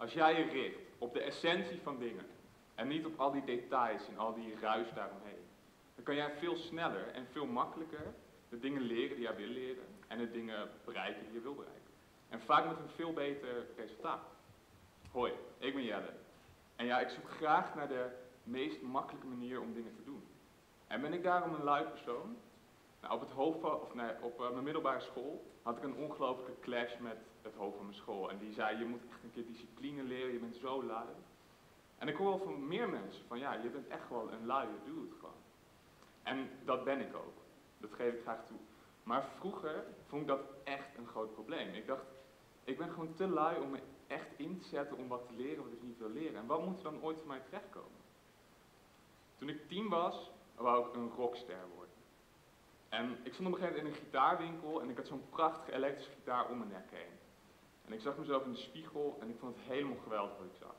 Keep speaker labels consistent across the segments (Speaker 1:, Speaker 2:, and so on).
Speaker 1: Als jij je richt op de essentie van dingen en niet op al die details en al die ruis daaromheen, dan kan jij veel sneller en veel makkelijker de dingen leren die jij wil leren en de dingen bereiken die je wil bereiken. En vaak met een veel beter resultaat. Hoi, ik ben Jelle. En ja, ik zoek graag naar de meest makkelijke manier om dingen te doen. En ben ik daarom een lui persoon? Nou, op mijn middelbare school had ik een ongelofelijke clash met het hoofd van mijn school. En die zei, je moet echt een keer discipline leren, je bent zo lui. En ik hoor wel van meer mensen van, ja, je bent echt wel een luie dude gewoon. En dat ben ik ook. Dat geef ik graag toe. Maar vroeger vond ik dat echt een groot probleem. Ik dacht, ik ben gewoon te lui om me echt in te zetten om wat te leren wat ik niet wil leren. En wat moet er dan ooit van mij terechtkomen? Toen ik 10 was, wou ik een rockster worden. En ik stond op een gegeven moment in een gitaarwinkel en ik had zo'n prachtige elektrische gitaar om mijn nek heen. En ik zag mezelf in de spiegel en ik vond het helemaal geweldig wat ik zag.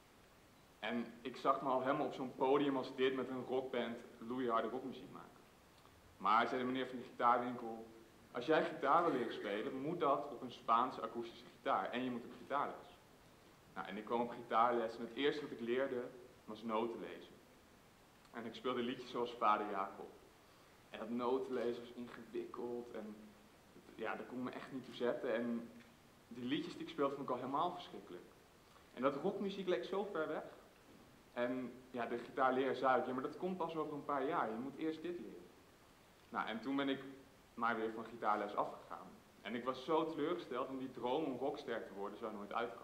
Speaker 1: En ik zag me al helemaal op zo'n podium als dit met een rockband loeiharde rockmuziek maken. Maar zei de meneer van de gitaarwinkel, als jij gitaar wil leren spelen, moet dat op een Spaanse akoestische gitaar en je moet op gitaarles. Nou, en ik kwam op gitaarles en het eerste wat ik leerde was noten lezen. En ik speelde liedjes zoals Vader Jacob. En dat notenlezen was ingewikkeld en ja, daar kon ik me echt niet toe zetten. En die liedjes die ik speelde vond ik al helemaal verschrikkelijk. En dat rockmuziek leek zo ver weg. En ja, de gitaarleraar zei, ja, maar dat komt pas over een paar jaar, je moet eerst dit leren. Nou, en toen ben ik maar weer van gitaarles afgegaan. En ik was zo teleurgesteld, want die droom om rockster te worden zou nooit uitkomen.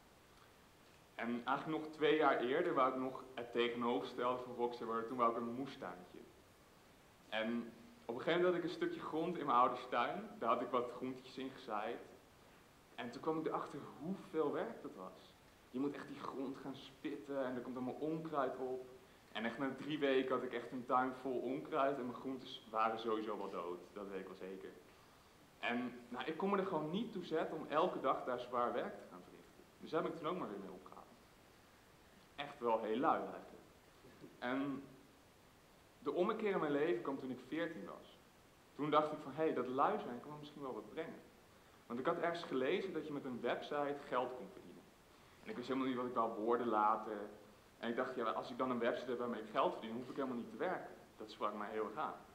Speaker 1: En eigenlijk nog 2 jaar eerder wou ik nog het tegenovergestelde van rockster worden, toen wou ik een moestuintje. En op een gegeven moment had ik een stukje grond in mijn ouders tuin, daar had ik wat groentjes in gezaaid. En toen kwam ik erachter hoeveel werk dat was. Je moet echt die grond gaan spitten en er komt allemaal onkruid op. En echt na 3 weken had ik echt een tuin vol onkruid en mijn groentes waren sowieso wel dood, dat weet ik wel zeker. En nou, ik kon me er gewoon niet toe zetten om elke dag daar zwaar werk te gaan verrichten. Dus daar ben ik toen ook maar weer mee opgehouden. Echt wel heel lui eigenlijk. En de ommekeer in mijn leven kwam toen ik 14 was. Toen dacht ik van, hé, dat lui zijn kan me misschien wel wat brengen. Want ik had ergens gelezen dat je met een website geld kon verdienen. En ik wist helemaal niet wat ik wou worden later. En ik dacht, ja, als ik dan een website heb waarmee ik geld verdien, hoef ik helemaal niet te werken. Dat sprak mij heel erg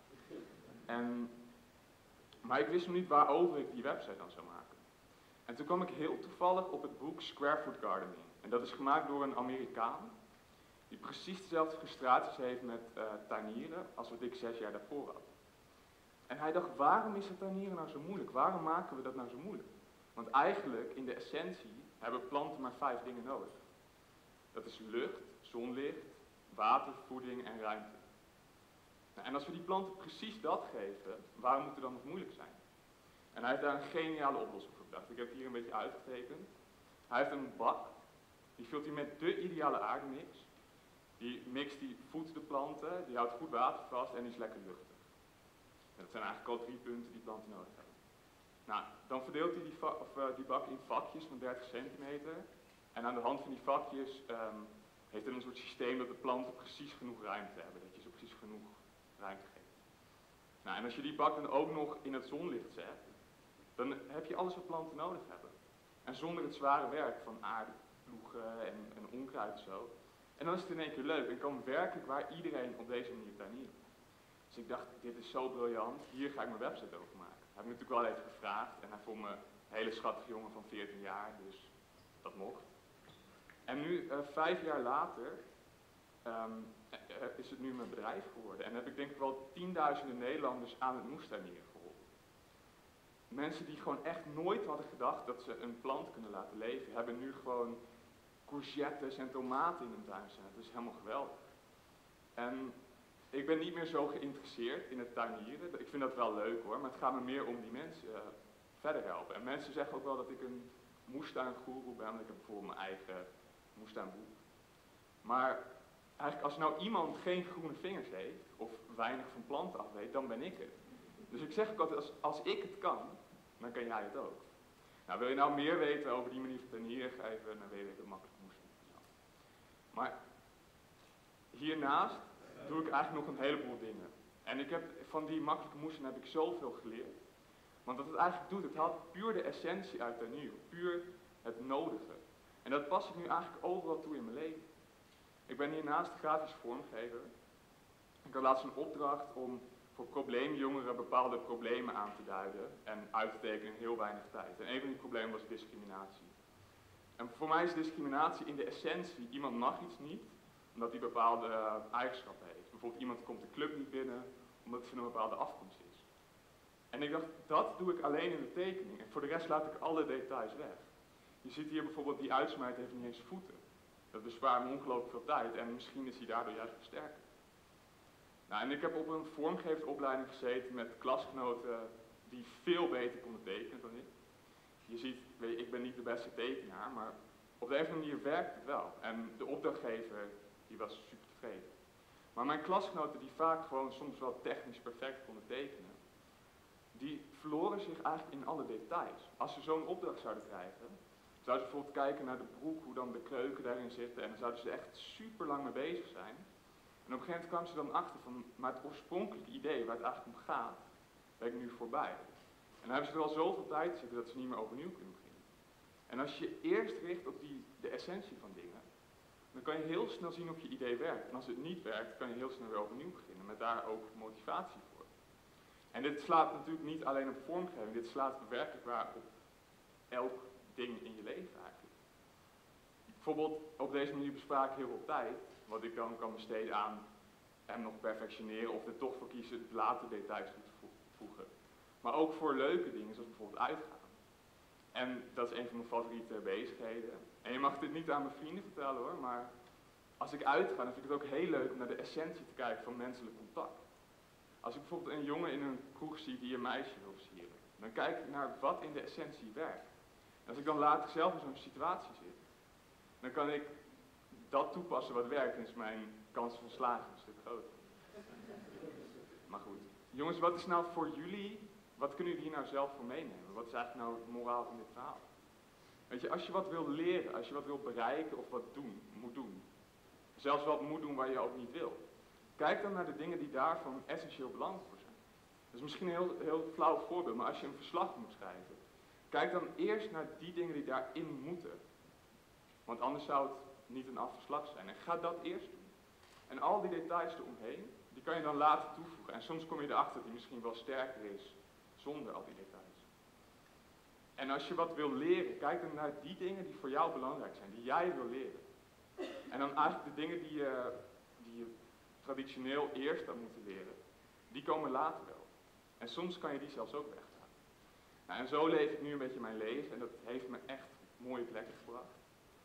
Speaker 1: aan. Maar ik wist nog niet waarover ik die website dan zou maken. En toen kwam ik heel toevallig op het boek Square Foot Gardening. En dat is gemaakt door een Amerikaan, die precies dezelfde frustraties heeft met tuinieren als wat ik 6 jaar daarvoor had. En hij dacht, waarom is het tuinieren nou zo moeilijk? Waarom maken we dat nou zo moeilijk? Want eigenlijk, in de essentie, hebben planten maar 5 dingen nodig. Dat is lucht, zonlicht, water, voeding en ruimte. Nou, en als we die planten precies dat geven, waarom moet het dan nog moeilijk zijn? En hij heeft daar een geniale oplossing voor bedacht. Ik heb het hier een beetje uitgetekend. Hij heeft een bak, die vult hij met de ideale aardemix. Die mix die voedt de planten, die houdt goed water vast en die is lekker luchtig. En dat zijn eigenlijk al 3 punten die planten nodig hebben. Nou, dan verdeelt hij die bak in vakjes van 30 centimeter. En aan de hand van die vakjes heeft hij een soort systeem dat de planten precies genoeg ruimte hebben. Dat je ze precies genoeg ruimte geeft. Nou, en als je die bak dan ook nog in het zonlicht zet, dan heb je alles wat planten nodig hebben. En zonder het zware werk van aardploegen en onkruid en zo. En dan is het in één keer leuk en kan werkelijk waar iedereen op deze manier tuinieren. Dus ik dacht, dit is zo briljant, hier ga ik mijn website over maken. Hij heeft me natuurlijk wel even gevraagd en hij vond me een hele schattige jongen van 14 jaar, dus dat mocht. En nu, 5 jaar later, is het nu mijn bedrijf geworden. En heb ik denk ik wel 10.000 Nederlanders aan het moestuinieren geholpen. Mensen die gewoon echt nooit hadden gedacht dat ze een plant kunnen laten leven, hebben nu gewoon courgettes en tomaten in hun tuin staan. Dat is helemaal geweldig. En ik ben niet meer zo geïnteresseerd in het tuinieren. Ik vind dat wel leuk hoor, maar het gaat me meer om die mensen verder helpen. En mensen zeggen ook wel dat ik een moestuingoeroe ben, want ik heb bijvoorbeeld mijn eigen moestuinboek. Maar eigenlijk als nou iemand geen groene vingers heeft, of weinig van planten af weet, dan ben ik het. Dus ik zeg ook altijd, als ik het kan, dan kan jij het ook. Nou, wil je nou meer weten over die manier van tuinieren, ga even naar www.makkelijkmoestuin.nl. Maar hiernaast doe ik eigenlijk nog een heleboel dingen. En ik heb, van die makkelijke moestuin heb ik zoveel geleerd. Want wat het eigenlijk doet, het haalt puur de essentie uit tuinieren, puur het nodige. En dat pas ik nu eigenlijk overal toe in mijn leven. Ik ben hiernaast grafisch vormgever. Ik had laatst een opdracht om voor probleemjongeren bepaalde problemen aan te duiden en uit te tekenen in heel weinig tijd. En een van die problemen was discriminatie. En voor mij is discriminatie in de essentie, iemand mag iets niet, omdat hij bepaalde eigenschappen heeft. Bijvoorbeeld iemand komt de club niet binnen, omdat hij van een bepaalde afkomst is. En ik dacht, dat doe ik alleen in de tekening. En voor de rest laat ik alle details weg. Je ziet hier bijvoorbeeld, die uitsmijter heeft niet eens voeten. Dat bespaart me ongelooflijk veel tijd en misschien is hij daardoor juist versterker. Nou, en ik heb op een vormgeversopleiding gezeten met klasgenoten die veel beter konden tekenen dan ik. Je ziet, ik ben niet de beste tekenaar, maar op de een of andere manier werkt het wel. En de opdrachtgever, die was super tevreden. Maar mijn klasgenoten die vaak gewoon soms wel technisch perfect konden tekenen, die verloren zich eigenlijk in alle details. Als ze zo'n opdracht zouden krijgen, zouden ze bijvoorbeeld kijken naar de broek, hoe dan de kreuken daarin zitten, en dan zouden ze er echt super lang mee bezig zijn. En op een gegeven moment kwamen ze dan achter van, maar het oorspronkelijke idee waar het eigenlijk om gaat, ben ik nu voorbij. En dan hebben ze er al zoveel tijd zitten dat ze niet meer overnieuw kunnen beginnen. En als je eerst richt op de essentie van dingen, dan kan je heel snel zien of je idee werkt. En als het niet werkt, kan je heel snel weer overnieuw beginnen, met daar ook motivatie voor. En dit slaat natuurlijk niet alleen op vormgeving, dit slaat werkelijk waar op elk ding in je leven eigenlijk. Bijvoorbeeld, op deze manier bespaar ik heel veel tijd, wat ik dan kan besteden aan hem nog perfectioneren of er toch voor kiezen later details toe te voegen. Maar ook voor leuke dingen, zoals bijvoorbeeld uitgaan. En dat is een van mijn favoriete bezigheden. En je mag dit niet aan mijn vrienden vertellen hoor, maar als ik uitga, dan vind ik het ook heel leuk om naar de essentie te kijken van menselijk contact. Als ik bijvoorbeeld een jongen in een kroeg zie die een meisje wil versieren, dan kijk ik naar wat in de essentie werkt. En als ik dan later zelf in zo'n situatie zit, dan kan ik dat toepassen wat werkt en is mijn kans van slagen een stuk groter. Maar goed, jongens, wat is nou voor jullie, wat kunnen jullie hier nou zelf voor meenemen? Wat is eigenlijk nou het moraal van dit verhaal? Weet je, als je wat wil leren, als je wat wil bereiken of wat moet doen, zelfs wat moet doen waar je ook niet wil, kijk dan naar de dingen die daarvan essentieel belangrijk voor zijn. Dat is misschien een heel flauw voorbeeld, maar als je een verslag moet schrijven, kijk dan eerst naar die dingen die daarin moeten. Want anders zou het niet een afverslag zijn. En ga dat eerst doen. En al die details eromheen, die kan je dan later toevoegen. En soms kom je erachter dat die misschien wel sterker is zonder al die details. En als je wat wil leren, kijk dan naar die dingen die voor jou belangrijk zijn, die jij wil leren. En dan eigenlijk de dingen die je traditioneel eerst had moeten leren, die komen later wel. En soms kan je die zelfs ook weghalen. Nou, en zo leef ik nu een beetje mijn leven en dat heeft me echt mooie plekken gebracht.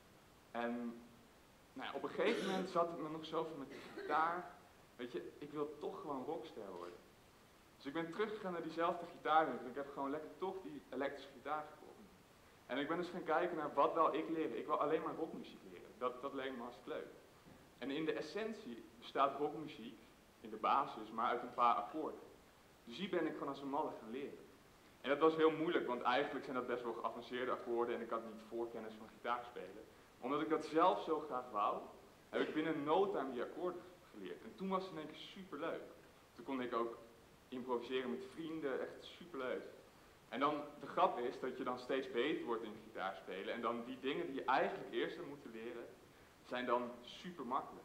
Speaker 1: En nou ja, op een gegeven moment zat het me nog zoveel met de gitaar. Weet je, ik wil toch gewoon rockster worden. Dus ik ben teruggegaan naar diezelfde gitaarwinkel. Ik heb gewoon lekker toch die elektrische gitaar gekocht. En ik ben dus gaan kijken naar wat wil ik leren. Ik wil alleen maar rockmuziek leren. Dat leek me hartstikke leuk. En in de essentie bestaat rockmuziek, in de basis, maar uit een paar akkoorden. Dus die ben ik gewoon als een malle gaan leren. En dat was heel moeilijk, want eigenlijk zijn dat best wel geavanceerde akkoorden en ik had niet voorkennis van gitaarspelen. Omdat ik dat zelf zo graag wou, heb ik binnen no time die akkoorden geleerd. En toen was het in één keer superleuk. Toen kon ik ook improviseren met vrienden, echt superleuk. En dan, de grap is dat je dan steeds beter wordt in gitaarspelen. En dan die dingen die je eigenlijk eerst had moeten leren, zijn dan super makkelijk.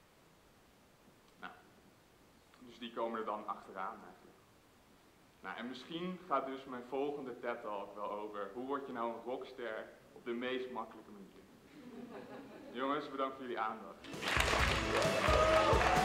Speaker 1: Nou, dus die komen er dan achteraan eigenlijk. Nou, en misschien gaat dus mijn volgende TED-talk wel over hoe word je nou een rockster op de meest makkelijke manier. Jongens, bedankt voor jullie aandacht.